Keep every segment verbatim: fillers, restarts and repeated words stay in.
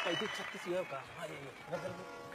पैंतीस छत्तीस ये का हाँ, ये, ये।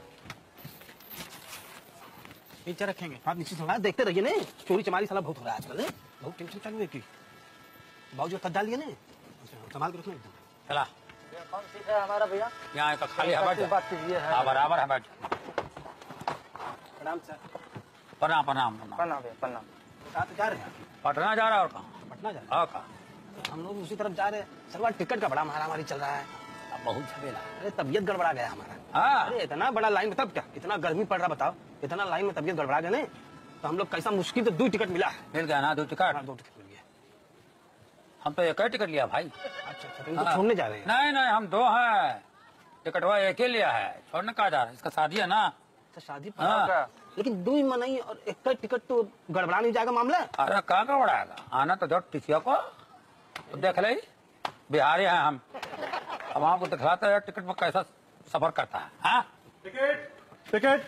नीचे रखेंगे। आप नीचे थोड़ा देखते रहिए ने, चोरी चमारी साला बहुत हो रहा है आजकल। बहुत टेंशन चालू है की भाव जो कद डाल दिया ने, संभाल के रखना एकदम। चला कौन सीट है हमारा भैया? यहाँ का खाली हवा बात कीजिए। हाँ बराबर है बैठ। प्रणाम सर। प्रणाम प्रणाम प्रणाम भैया प्रणाम। कहाँ जा रहे हैं? पटना जा रहा है और कहाँ? पटना जा रहे हाँ कहाँ? हैं। हम लोग उसी तरफ जा रहे हैं। सर वहाँ टिकट का बड़ा मारामारी चल रहा है। अब बहुत झमेला। अरे तबियत गड़बड़ा गया हमारा। हाँ अरे इतना बड़ा लाइन में, तब क्या इतना गर्मी पड़ रहा बताओ, इतना लाइन में तबियत गड़बड़ा गया नहीं तो हम लोग कैसा मुश्किल से दो टिकट मिला है। मिल गया ना दो टिकट? हाँ दो टिकट मिल गया। हम तो एक ही टिकट लिया भाई। अच्छा अच्छा तो इनको छोड़ने जा रहे हैं? नहीं नहीं हम दो हैं, टिकट वह एक ही लिया है, छोड़ने कहा जा रहा है, इसका शादी है ना। तो शादी हाँ। पर लेकिन दो ही मनाई और एक का टिकट तो गड़बड़ा नहीं जाएगा मामला। अरे कहाँ गड़बड़ाएगा, आना तो दो टिकिया को तो देख ले, बिहारी हैं हम, अब आपको दिखलाते हैं टिकट में कैसा सफर करता है। हाँ टिकट टिकट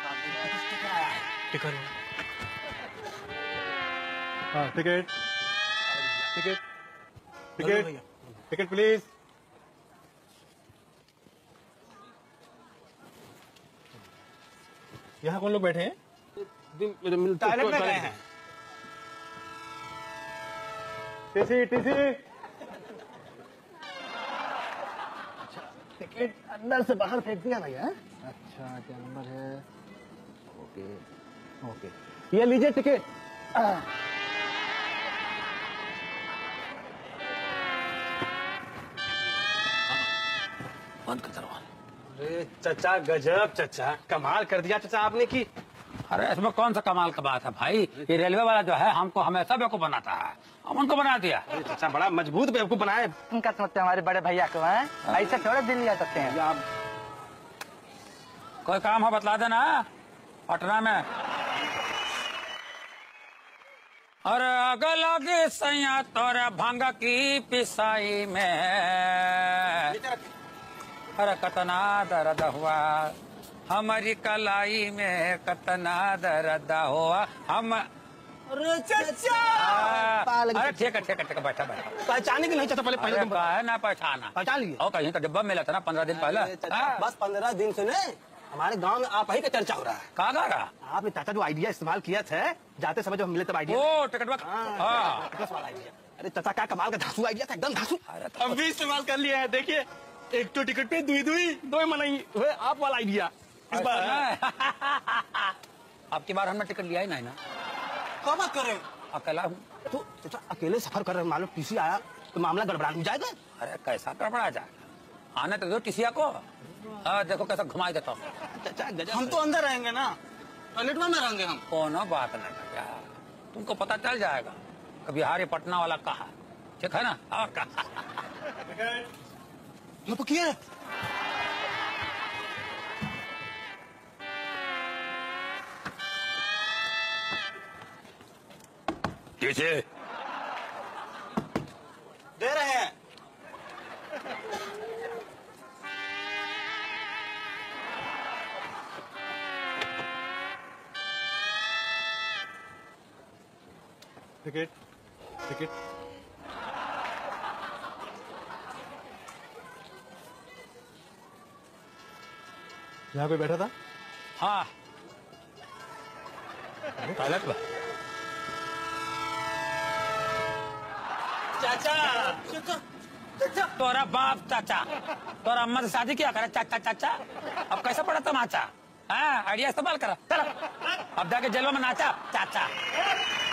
टिकट हाँ ticket ticket ticket ticket please. यहाँ कौन लोग बैठे हैं? टॉयलेट में गए हैं। टीसी टीसी टिकट अंदर से बाहर फेंक दिया भैया। अच्छा क्या नंबर है? ओके ओके ये लीजिए टिकट। बंद कर दरवाजा। अरे चचा गजब, चचा कमाल कर दिया चचा आपने की। अरे इसमें कौन सा कमाल का बात है भाई, ये रेलवे वाला जो है हमको हमेशा बेवकूफ बनाता है, हम उनको बना दिया। अरे चचा बड़ा मजबूत बेवकूफ बनाए। उनका समझते हमारे बड़े भैया को है, ऐसे थोड़े दिन लिया सकते हैं। आप कोई काम हो बतला देना पटना में। अरे अगल लगे सैया तोरे भांग की पिसाई में, अरे कतना दर्द हुआ हमारी कलाई में, कतना दर्द हुआ हम। अरे चचा अरे ठीक है ठीक है ठीक है बैठा बैठा। पहचाने की नहीं चचा, पहले पहले अरे तुम का है ना पहचाना, पहचान लिए। और कहीं तो डिब्बा मिला था ना पंद्रह दिन पहले। अरे चचा, हाँ। बस पंद्रह दिन से नहीं हमारे गांव में आप ही का चर्चा हो रहा है। कहाँ गा रहा? आपने चाचा जो आइडिया इस्तेमाल किया था जाते समय जब हम मिले तब आइडिया। ओ टिकट बक। हाँ टिकट वाला आइडिया। अरे चचा क्या कमाल का धांसू आइडिया था, एकदम धांसू। हम भी इस्तेमाल कर लिया है। देखिए एक तो टिकट पे दुई दुई दो मनाई हुए आप वाला आइडिया इस बार। अब की बार हमने टिकट लिया ही नहीं ना। क्या बात कर रहे हैं? अकेला हूँ। तो चाचा अकेले सफर कर रहे हैं, मालूम टीसी आया तो मामला गड़बड़ा नहीं जाएगा। अरे कैसा गड़बड़ा जाएगा, आने तो दो टिसिया को। हाँ देखो कैसा घुमाई देता हूँ। चाचा गजब। हम तो अंदर रहेंगे ना, टॉयलेट में रहेंगे हम। कोनो बात नहीं क्या, तुमको पता चल जाएगा कभी हारे पटना वाला कहा, ठीक है ना। और कहा लपकिए। टीसी दे रहे हैं। टिकट टिकट यहाँ कोई बैठा था? हाँ टॉयलेट में। चाचा चाचा तोरा बाप चाचा, तोरा अम्मा से शादी किया करे चाचा चाचा। अब कैसा पड़ा तमाचा? हाँ आइडिया इस्तेमाल करा, चलो अब जाके जेल में नाचा चाचा।